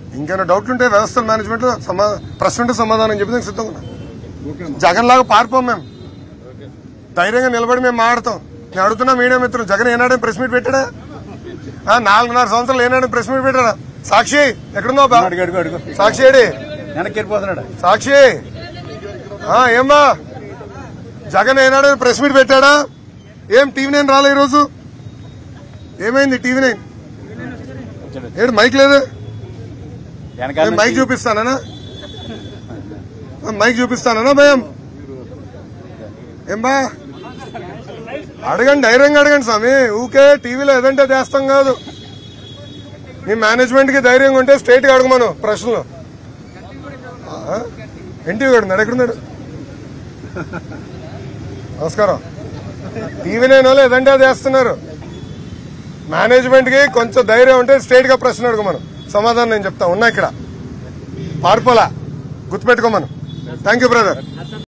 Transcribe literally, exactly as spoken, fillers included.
ఇంకేమైనా డౌట్లు ఉంటే వ్యవస్థల మేనేజ్మెంట్ లో ప్రశ్న ఉంటే సమాధానం చెప్పి సిద్ధంగా ఉన్నాం. జగన్ లాగా పారిపోం మేము, ధైర్యంగా నిలబడి మేము మాట్లాడతాం. నేను అడుగుతున్నా మీడియా మిత్రులు, జగన్ ఏనాడే ప్రెస్ మీట్ పెట్టాడా? నాలుగున్నర సంవత్సరాలు ఏనాడే ప్రెస్ మీట్ పెట్టాడా? సాక్షి ఎక్కడుందో సాక్షి ఏడి సాక్షి ఏమ్మా జగన్ ఏనాడే ప్రెస్ మీట్ పెట్టాడా? ఏం టీవీ నైన్ రాలే ఈరోజు? ఏమైంది టీవీ నైన్? ఏడు మైక్ లేదు, మైక్ చూపిస్తానా? మైక్ చూపిస్తానా భయం? ఏం బా అడగండి, ధైర్యంగా అడగండి స్వామి. ఊకే టీవీలో ఏదంటే చేస్తాం కాదు. మీ మేనేజ్మెంట్ కి ధైర్యంగా ఉంటే స్ట్రైట్ గా అడగమను ప్రశ్నలు. ఎన్టీవీ అడుగున్నాడు, ఎక్కడున్నాడు? నమస్కారం. టీవీ నైన్ వాళ్ళు ఏదంటే అది చేస్తున్నారు. మేనేజ్మెంట్ కి కొంచెం ధైర్యం ఉంటే స్ట్రైట్ గా ప్రశ్న అడగమను, సమాధానం నేను చెప్తా. ఉన్నా ఇక్కడ పారిపోలా, గుర్తుపెట్టుకోమను. Thank you brother.